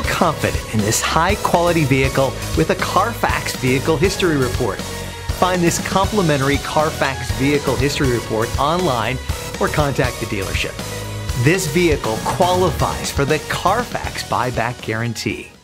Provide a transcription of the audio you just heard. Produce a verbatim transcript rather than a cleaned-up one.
Feel confident in this high-quality vehicle with a Carfax Vehicle History Report. Find this complimentary Carfax Vehicle History Report online or contact the dealership. This vehicle qualifies for the Carfax Buyback Guarantee.